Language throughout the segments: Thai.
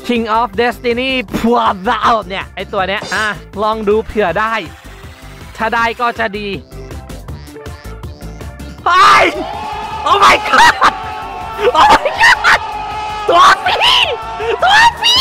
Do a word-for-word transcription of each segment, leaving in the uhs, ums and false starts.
King of Destiny พัวดาวเนี่ยไอตัวเนี้ยอ่ะลองดูเผื่อได้ถ้าได้ก็จะดีไปโอ้ my god โอ้ my god ตัวฟรีตัวฟรี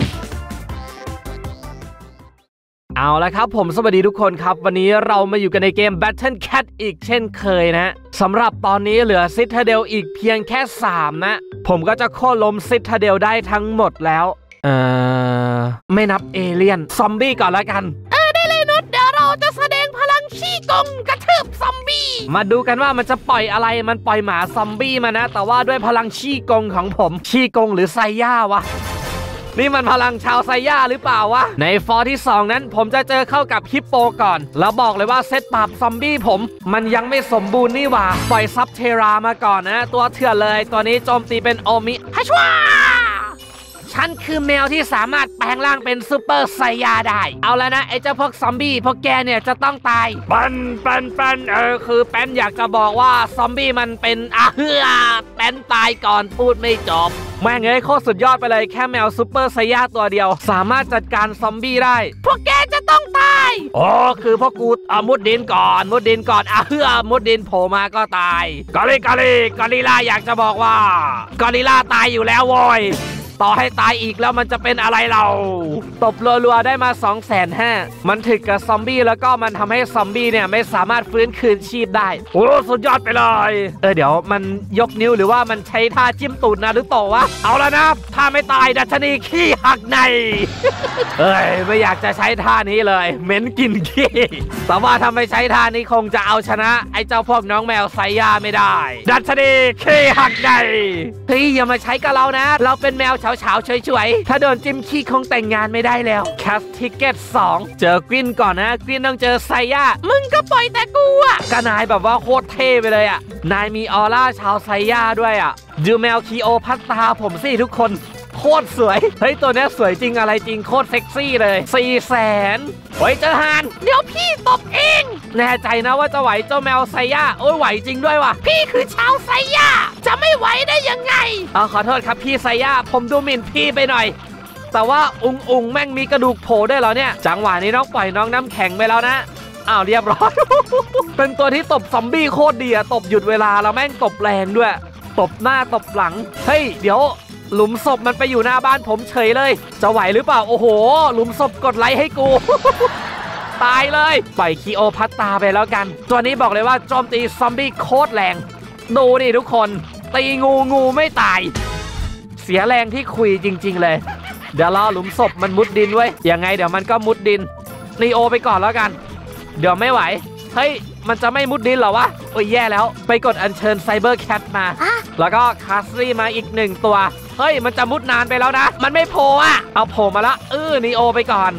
เอาละครับผมสวัสดีทุกคนครับวันนี้เรามาอยู่กันในเกม Battle Cat อีกเช่นเคยนะสำหรับตอนนี้เหลือ Citadel อีกเพียงแค่สามนะผมก็จะโค่นล้ม Citadel ได้ทั้งหมดแล้วเอ่อไม่นับเอเลี่ยนซอมบี้ก่อนละกันเออได้เลยนุชเดี๋ยวเราจะแสดงพลังชี้กงกระทืบซอมบี้มาดูกันว่ามันจะปล่อยอะไรมันปล่อยหมาซอมบี้มานะแต่ว่าด้วยพลังชี้กงของผมชี้กงหรือไซย่าวะนี่มันพลังชาวไซย่าหรือเปล่าวะในฟอร์ที่สองนั้นผมจะเจอเข้ากับฮิปโปก่อนแล้วบอกเลยว่าเซตปราบซอมบี้ผมมันยังไม่สมบูรณ์นี่หว่าปล่อยซับเทรามาก่อนนะตัวเถื่อนเลยตัวนี้โจมตีเป็นโอมิฮัชวาฉันคือแมวที่สามารถแปลงร่างเป็นซูเปอร์ไซย่าได้เอาแล้วนะไอ้เจ้าพวกซอมบี้พวกแกเนี่ยจะต้องตายปันปันปันเออคือแป้นอยากจะบอกว่าซอมบี้มันเป็นอะเฮือแป้นตายก่อนพูดไม่จบแม่งเอ้ยโคตรสุดยอดไปเลยแค่แมวซูเปอร์ไซย่าตัวเดียวสามารถจัดการซอมบี้ได้พวกแกจะต้องตายโอ้คือพวกกูอ่ะมุดดินก่อนมุดดินก่อนอะเฮือมุดดินโผล่มาก็ตายกอริกอริกอริล่าอยากจะบอกว่ากอริล่าตายอยู่แล้วโว้ยต่อให้ตายอีกแล้วมันจะเป็นอะไรเราตบรัวๆได้มา สองแสนห้าหมื่น มันถึกกับซอมบี้แล้วก็มันทำให้ซอมบี้เนี่ยไม่สามารถฟื้นคืนชีพได้โอ้สุดยอดไปเลยเออเดี๋ยวมันยกนิ้วหรือว่ามันใช้ท่าจิ้มตูดนารูโตะวะเอาแล้วนะถ้าไม่ตายดัชนีขี้หักในเอ้ยไม่อยากจะใช้ท่านี้เลยเหม็นกลิ่นขี้แต่ว่าถ้าไม่ใช้ท่านี้คงจะเอาชนะไอ้เจ้าพวกน้องแมวไซย่าไม่ได้ดัชนีขี้หักในเฮ้ยอย่ามาใช้กับเรานะเราเป็นแมวเฉาๆเฉยๆถ้าโดนจิ้มขี้คงแต่งงานไม่ได้แล้วแคสทิกเก็ตสองเจอกวินก่อนนะกวินต้องเจอไซย่ามึงก็ปล่อยแต่กูอ่ะก็นายแบบว่าโคตรเท่ไปเลยอ่ะนายมีออร่าชาวไซย่าด้วยอ่ะดูแมวคีโอพัตตาผมสิทุกคนโคตรสวยเฮ้ยตัวนี้สวยจริงอะไรจริงโคตรเซ็กซี่เลยสี่แสนโอ้ยเจอฮานเดี๋ยวพี่ตบเองแน่ใจนะว่าจะไหวเจ้าแมวไซย่าโอ้ยไหวจริงด้วยว่ะพี่คือชาวไซย่าจะไม่ไหวได้ยังไงอ๋อขอโทษครับพี่ไซย่าผมดูหมิ่นพี่ไปหน่อยแต่ว่าอุงอุงแม่งมีกระดูกโผล่ด้วยเหรอเนี่ยจังหวะนี้น้องปล่อยน้องน้ำแข็งไปแล้วนะอ้าวเรียบร้อย เป็นตัวที่ตบซอมบี้โคตรดีอะตบหยุดเวลาแล้วแม่งตบแรงด้วยตบหน้าตบหลังเฮ้ยเดี๋ยวหลุมศพมันไปอยู่หน้าบ้านผมเฉยเลยจะไหวหรือเปล่าโอ้โหหลุมศพกดไลค์ให้กู ตายเลยปล่อยคีโอพัตตาไปแล้วกันตัวนี้บอกเลยว่าโจมตีซอมบี้โคตรแรงดูนี่ทุกคนตีงูงูไม่ตายเสียแรงที่คุยจริงๆเลยเดี๋ยวรอหลุมศพมันมุดดินไว้ยังไงเดี๋ยวมันก็มุดดินนีโอไปก่อนแล้วกันเดี๋ยวไม่ไหวเฮ้ยมันจะไม่มุดดินเหรอวะโอ้ยแย่แล้วไปกดอัญเชิญไซเบอร์แคทมาแล้วก็คาสซี่มาอีกหนึ่งตัวเฮ้ยมันจะมุดนานไปแล้วนะมันไม่โผล่อะเอาโผล่มาละเออนีโอไปก่อน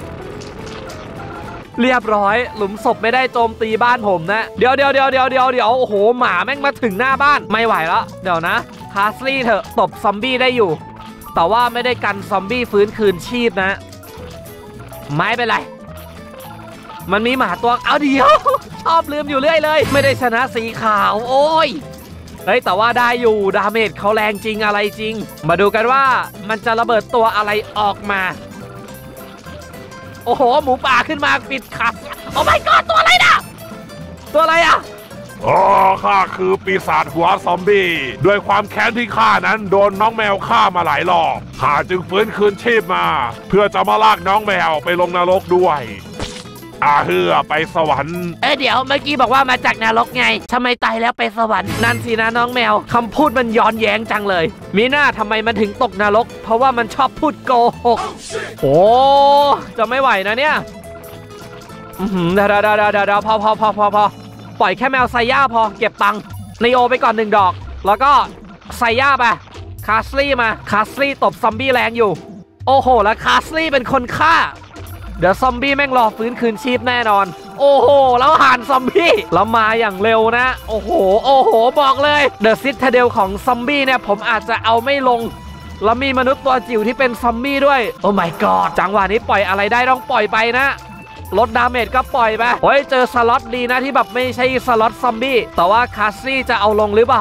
เรียบร้อยหลุมศพไม่ได้โจมตีบ้านผมนะเดี๋ยวเดี๋ยวเดี๋ยวเดี๋ยวเดี๋ยวเดี๋ยวโอ้โหหมาแม่งมาถึงหน้าบ้านไม่ไหวแล้วเดี๋ยวนะคาสซี่เถอะตบซอมบี้ได้อยู่แต่ว่าไม่ได้กันซอมบี้ฟื้นคืนชีพนะไม่เป็นไรมันมีหมาตัวเอาเดียวชอบลืมอยู่เรื่อยเลยไม่ได้ชนะสีขาวโอ้ยเฮ้ยแต่ว่าได้อยู่ดาเมจเขาแรงจริงอะไรจริงมาดูกันว่ามันจะระเบิดตัวอะไรออกมาโอ้โหหมูป่าขึ้นมาปิดขับโอ้ my god ตัวอะไรนะตัวอะไรอ่ะอ๋อข้าคือปีศาจหัวซอมบี้ด้วยความแค้นที่ข้านั้นโดนน้องแมวฆ่ามาหลายรอบข้าจึงฟื้นคืนชีพมาเพื่อจะมาลากน้องแมวไปลงนรกด้วยอาเฮือไปสวรรค์เอ้เดี๋ยวเมื่อกี้บอกว่ามาจากนรกไงทำไมตายแล้วไปสวรรค์นั่นสินะน้องแมวคำพูดมันย้อนแย้งจังเลยมีหน้าทำไมมันถึงตกนรกเพราะว่ามันชอบพูดโกหกโอ้จะไม่ไหวนะเนี่ยอืมเดี๋ยวเดี๋ยวเดี๋ยวเดี๋ยวพอพอพอพอพอปล่อยแค่แมวไซย่าพอเก็บตังค์นีโอไปก่อนหนึ่งดอกแล้วก็ไซย่าไปคาสลี่มาคาสลี่ตบซอมบี้แรงอยู่โอ้โหแล้วคาสลี่เป็นคนฆ่าเดี๋ยวซอมบี้แม่งรอฟื้นคืนชีพแน่นอนโอ้โหแล้วหันซอมบี้แล้วมาอย่างเร็วนะโอ้โหโอ้โหบอกเลยเดอะซิตาเดลของซอมบี้เนี่ยผมอาจจะเอาไม่ลงแล้วมีมนุษย์ตัวจิ๋วที่เป็นซอมบี้ด้วยโอ้ my god จังหวะนี้ปล่อยอะไรได้ต้องปล่อยไปนะลดดาเมจก็ปล่อยไปโอ้ยเจอสล็อตดีนะที่แบบไม่ใช่สล็อตซอมบี้แต่ว่าคาสซี่จะเอาลงหรือเปล่า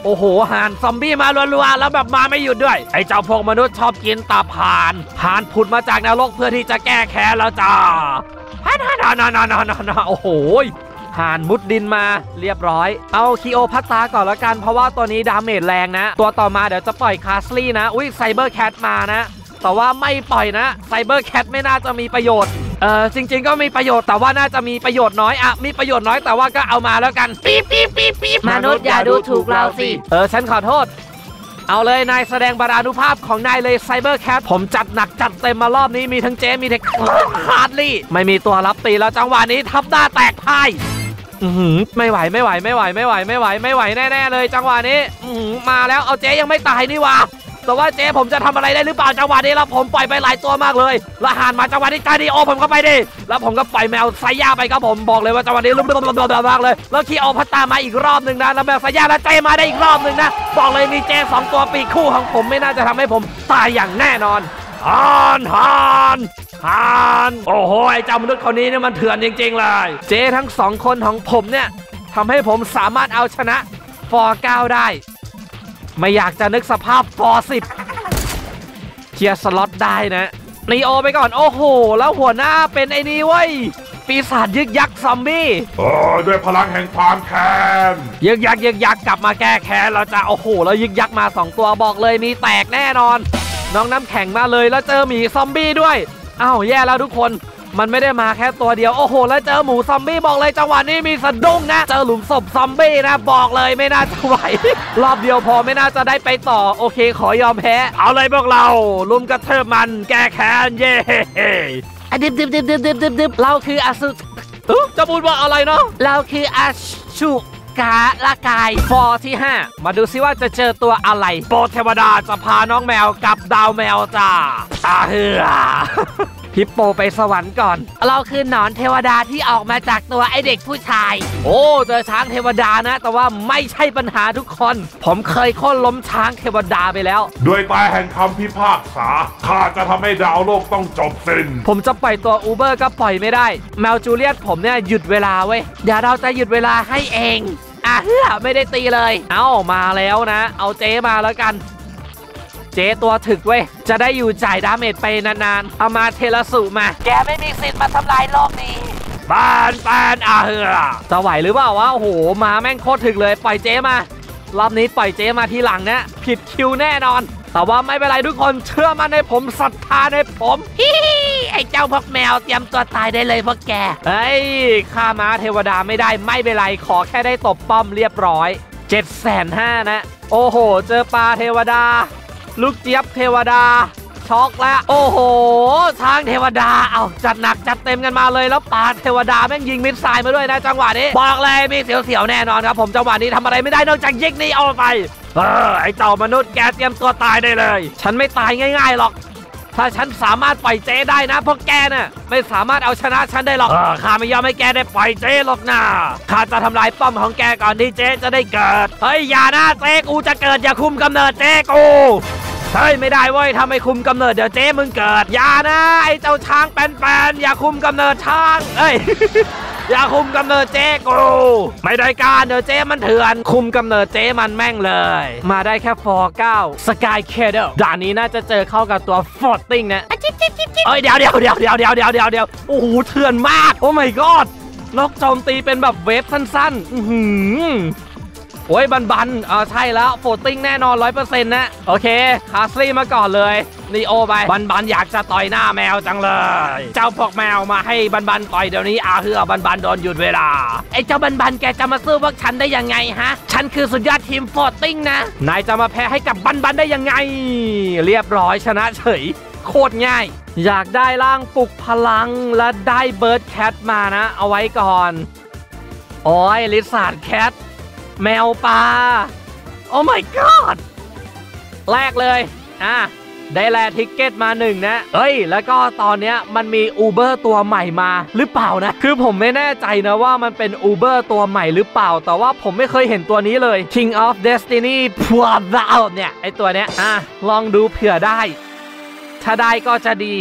โอ้โหห่านซอมบี้มารัวๆแล้วแบบมาไม่หยุดด้วยไอ้เจ้าพวกมนุษย์ชอบกินตับห่านห่านผุดมาจากนรกเพื่อที่จะแก้แค้นแล้วจ้าฮ่านานานานานาโอ้โหห่านมุดดินมาเรียบร้อยเอาคีโอพัตตาก่อนละกันเพราะว่าตัวนี้ดาเมจแรงนะตัวต่อมาเดี๋ยวจะปล่อยคาสลี่นะอุ้ยไซเบอร์แคทมานะแต่ว่าไม่ปล่อยนะไซเบอร์แคทไม่น่าจะมีประโยชน์เออจริงๆก็มีประโยชน์แต่ว่าน่าจะมีประโยชน์น้อยอะมีประโยชน์น้อยแต่ว่าก็เอามาแล้วกันปี๊บปี๊บปี๊บปี๊บมนุษย์อย่าดูถูกเราสิเออฉันขอโทษเอาเลยนายแสดงบารานุภาพของนายเลยไซเบอร์แคทผมจัดหนักจัดเต็มมารอบนี้มีทั้งเจมีทั้งฮาร์ดลี่ไม่มีตัวรับตีแล้วจังหวะนี้ทับหน้าแตกพ่ายไม่ไหวไม่ไหวไม่ไหวไม่ไหวไม่ไหวไม่ไหวแน่ๆเลยจังหวะนี้มาแล้วเอาเจยังไม่ตายนี่วะแต่ว่าเจ๊ผมจะทำอะไรได้หรือเปล่าจังหวะนี้แล้วผมปล่อยไปหลายตัวมากเลยละหานมาจังหวะนี้ตาดีโอผมก็ไปดิแล้วผมก็ปล่อยแมวไซย่าไปครับผมบอกเลยว่าจังหวะนี้ลุ้มๆๆๆมากเลยแล้วคีโอพัตตามาอีกรอบหนึ่งนะแล้วแมวไซย่าแล้วเจมาได้อีกรอบหนึ่งนะบอกเลยมีเจสองตัวปีกคู่ของผมไม่น่าจะทำให้ผมตายอย่างแน่นอนฮานฮานฮานโอ้โหไอ้เจ้ามนุษย์คนนี้เนี่ยมันเถื่อนจริงๆเลยเจทั้งสองคนของผมเนี่ยทำให้ผมสามารถเอาชนะฟอร์เก้าได้ไม่อยากจะนึกสภาพฟอร์สิบเคลียร์สล็อตได้นะนีโอไปก่อนโอ้โหแล้วหัวหน้าเป็นไอ้นี่เว้ยปีศาจยึกยักษ์ซอมบี้เออด้วยพลังแห่งความแค้นยึกยักษ์ยึกยักษ์กลับมาแก้แค้นเราจะโอ้โหแล้วยึกยักษ์มาสองตัวบอกเลยมีแตกแน่นอนน้องน้ำแข็งมาเลยแล้วเจอหมีซอมบี้ด้วยอ้าวแย่แล้วทุกคนมันไม่ได้มาแค่ตัวเดียวโอ้โหแล้วเจอหมูซอมบี้บอกเลยจังหวะนี้มีสะดุ้งนะเจอหลุมศพซอมบี้นะบอกเลยไม่น่าจะไหวรอบเดียวพอไม่น่าจะได้ไปต่อโอเคขอยอมแพ้เอาเลยพวกเราลุมกระเทิบมันแก้แค้นเย่อะดิบดิบดิบดิบดิบดิบดิบเราคืออาสุจะพูดว่าอะไรเนาะเราคืออาชุกาละกายฟอร์ที่ห้ามาดูซิว่าจะเจอตัวอะไรโปรเทวดาจะพาน้องแมวกับดาวแมวจ้าตาเหือฮิปโปไปสวรรค์ก่อนเราคือหนอนเทวดาที่ออกมาจากตัวไอเด็กผู้ชายโอ้เจอช้างเทวดานะแต่ว่าไม่ใช่ปัญหาทุกคนผมเคยโค่นล้มช้างเทวดาไปแล้วด้วยตาแห่งคำพิพากษาข้าจะทำให้ดาวโลกต้องจบสิ้นผมจะปล่อยตัวอูเบอร์ก็ปล่อยไม่ได้แมวจูเลียตผมเนี่ยหยุดเวลาเว้ยเดี๋ยวเราจะหยุดเวลาให้เองอ่ะเฮ้ยไม่ได้ตีเลยเอ้ามาแล้วนะเอาเจมาแล้วกันเจตัวถึกเว้ยจะได้อยู่จ่ายดาเมจไปนานๆเอามาเทเลสุมาแกไม่มีสิทธิ์มาทำลายโลกนี้บานบานอ่ะเฮ้ยจะไหวหรือเปล่าวะโอ้โหมาแม่งโคตรถึกเลยปล่อยเจมารอบนี้ปล่อยเจมาทีหลังนะผิดคิวแน่นอนแต่ว่าไม่เป็นไรทุกคนเชื่อมั่นในผมศรัทธาในผมฮิไอ้เจ้าพวกแมวเตรียมตัวตายได้เลยพวกแกเฮ้ยฆ่าม้าเทวดาไม่ได้ไม่เป็นไรขอแค่ได้ตบป้อมเรียบร้อยเจ็ดแสนห้านะโอ้โหเจอปลาเทวดาลูกเจี๊ยบเทวดาช็อกแล้วโอ้โหช้างเทวดาเอาจัดหนักจัดเต็มกันมาเลยแล้วปลาเทวดาแม่งยิงมิสไซล์มาด้วยนะจังหวะนี้บอกเลยมีเสียวๆแน่นอนครับผมจังหวะนี้ทำอะไรไม่ได้นอกจากยิงนี่เอาไปเออไอเจ้ามนุษย์แกเตรียมตัวตายได้เลยฉันไม่ตายง่ายๆหรอกถ้าฉันสามารถปล่อยเจได้นะพวกแกน่ะไม่สามารถเอาชนะฉันได้หรอกเออข้าไม่ยอมให้แกได้ปล่อยเจหรอกนะข้าจะทำลายป้อมของแกก่อนที่เจจะได้เกิดเฮ้ยอย่านะเจกูจะเกิดอย่าคุมกำเนิดเจกูเฮ้ยไม่ได้เว้ยถ้าไม่คุมกำเนิดเดี๋ยวเจ๊มึงเกิดอย่านะไอ้เจ้าช้างแปนๆอย่าคุมกำเนิดช้างเอ้ย อย่าคุมกำเนิดเจ๊กูไม่ได้การเดี๋ยวเจ๊มันเถื่อนคุมกำเนิดเจ๊มันแม่งเลยมาได้แค่ฟอร์เก้าสกายเคเดลด่านนี้น่าจะเจอเข้ากับตัวฟอร์ติ้งนะเอ้ยเดี๋ยวเดี๋ยวเดี๋ยวเดี๋ยวเดี๋ยวเดี๋ยวเดี๋ยวเดี๋ยวโอ้โหเถื่อนมากโอ้ my god นกโจมตีเป็นแบบเวฟสั้นๆอือหือโอ้ยบันบันเออใช่แล้วโฟตติ้งแน่นอน ร้อยเปอร์เซ็นต์ นะโอเคคาสลี่มาก่อนเลยนีโอไปบันบันอยากจะต่อยหน้าแมวจังเลยเจ้าพวกแมวมาให้บันบันต่อยเดี๋ยวนี้อาเฮือบันบันโดนหยุดเวลาไอ้เจ้าบันบันแกจะมาสู้พวกฉันได้ยังไงฮะฉันคือสุดยอดทีมโฟตติ้งนะนายจะมาแพ้ให้กับบันบันได้ยังไงเรียบร้อยชนะเฉยโคตรง่ายอยากได้ร่างปลุกพลังและได้เบิร์ดแคทมานะเอาไว้ก่อนโอ้ยลิซาร์ดแคทแมวป่าโอ้ my god แรกเลยอ่ะได้แลทิกเก็ตมาหนึ่งนะเอ้ยแล้วก็ตอนเนี้ยมันมี Uber ตัวใหม่มาหรือเปล่านะคือผมไม่แน่ใจนะว่ามันเป็น Uber ตัวใหม่หรือเปล่าแต่ว่าผมไม่เคยเห็นตัวนี้เลย King of Destiny พัวดาวเนี่ยไอตัวเนี้ยอ่ะลองดูเผื่อได้ถ้าได้ก็จะดี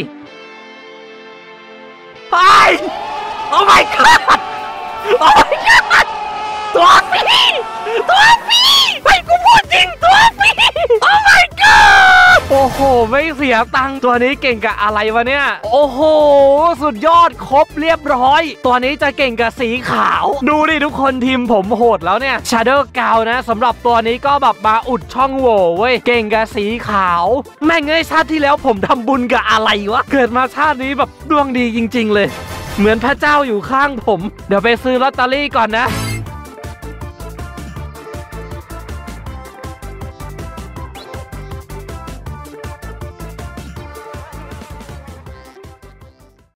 ไปโอ้ my god โอ้ my god ตัวนี้ตัวฟรีไอ้กูพูดจริงตัวฟรีโอ้ my god โอ้โหไม่เสียตังค์ตัวนี้เก่งกับอะไรวะเนี่ยโอ้โหสุดยอดครบเรียบร้อยตัวนี้จะเก่งกับสีขาวดูดิทุกคนทีมผมโหดแล้วเนี่ย Shadow เก่านะสำหรับตัวนี้ก็แบบมาอุดช่องโหว่เว้ยเก่งกับสีขาวแม่งเอ้ยชาติที่แล้วผมทำบุญกับอะไรวะเกิดมาชาตินี้แบบดวงดีจริงๆเลยเหมือนพระเจ้าอยู่ข้างผมเดี๋ยวไปซื้อลอตเตอรี่ก่อนนะ